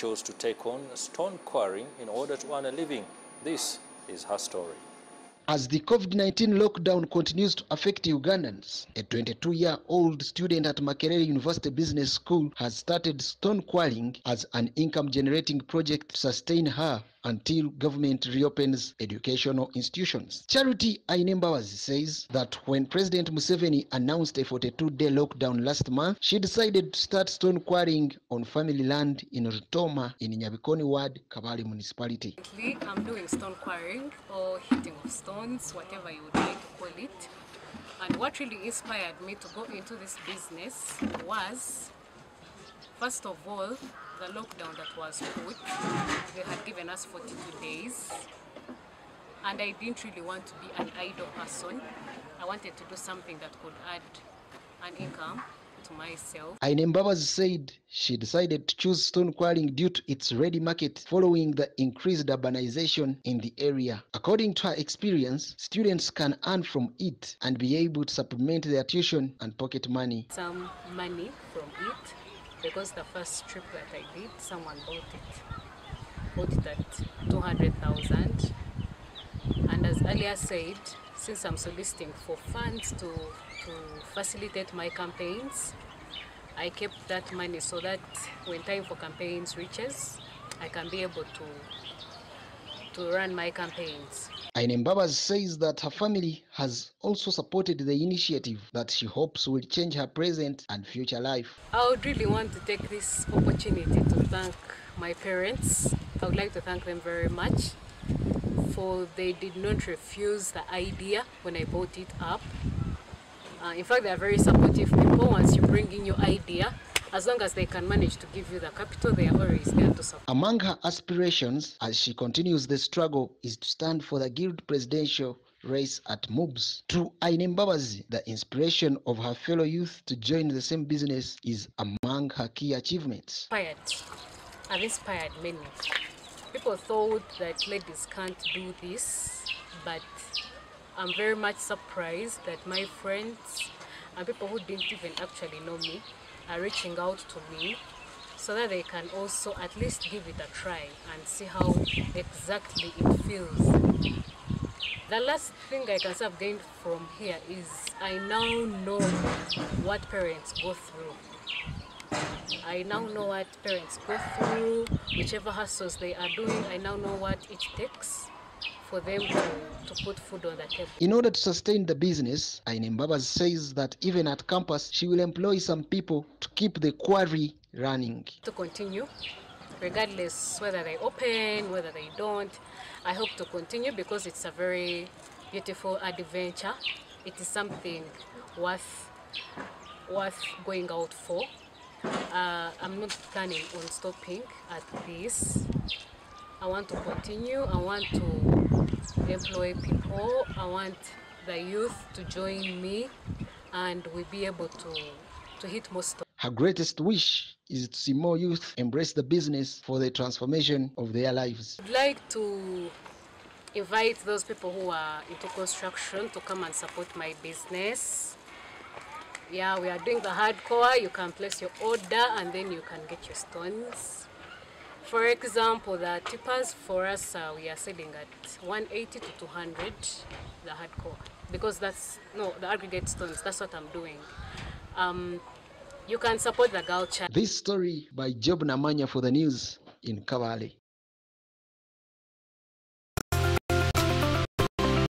chose to take on stone quarrying in order to earn a living. This is her story. As the COVID-19 lockdown continues to affect Ugandans, a 22-year-old student at Makerere University Business School has started stone quarrying as an income-generating project to sustain her until government reopens educational institutions. Charity Ainembawazi says that when President Museveni announced a 42-day lockdown last month, she decided to start stone quarrying on family land in Rutoma in Nyabikoni Ward, Kabale Municipality. I'm doing stone quarrying or hitting of stones, whatever you would like to call it. And what really inspired me to go into this business was, first of all, the lockdown that was put. They had given us 42 days. And I didn't really want to be an idle person. I wanted to do something that could add an income to myself. Ainembabazi said she decided to choose stone quarrying due to its ready market following the increased urbanization in the area. According to her experience, students can earn from it and be able to supplement their tuition and pocket money. Some money from it, because the first trip that I did, someone bought it at 200,000. And as earlier said, since I'm soliciting for funds to facilitate my campaigns, I kept that money so that when time for campaigns reaches, I can be able to run my campaigns. Ainembabazi says that her family has also supported the initiative that she hopes will change her present and future life. I would really want to take this opportunity to thank my parents. I would like to thank them very much, for they did not refuse the idea when I brought it up. In fact, they are very supportive people. Once you bring in your idea, as long as they can manage to give you the capital, they are always there to support. Among her aspirations as she continues the struggle is to stand for the Guild presidential race at MUBS. To Ainembabazi, the inspiration of her fellow youth to join the same business is among her key achievements. I've inspired many. People thought that ladies can't do this, but I'm very much surprised that my friends and people who didn't even actually know me are reaching out to me so that they can also at least give it a try and see how exactly it feels. The last thing I can say I've gained from here is I now know what parents go through. I now know what parents go through, whichever hustles they are doing, I now know what it takes for them to put food on the table. In order to sustain the business, Ainembabazi says that even at campus, she will employ some people to keep the quarry running. To continue, regardless whether they open, whether they don't, I hope to continue because it's a very beautiful adventure. It is something worth going out for. I'm not planning on stopping at this. I want to continue. I want to employ people. I want the youth to join me and we'll be able to hit more stops. Her greatest wish is to see more youth embrace the business for the transformation of their lives. I'd like to invite those people who are into construction to come and support my business. Yeah, we are doing the hardcore. You can place your order and then you can get your stones. For example, the tippers for us, we are selling at 180 to 200, the hardcore. Because that's, no, the aggregate stones, that's what I'm doing. You can support the girl child. This story by Job Namanya for the news in Kabale.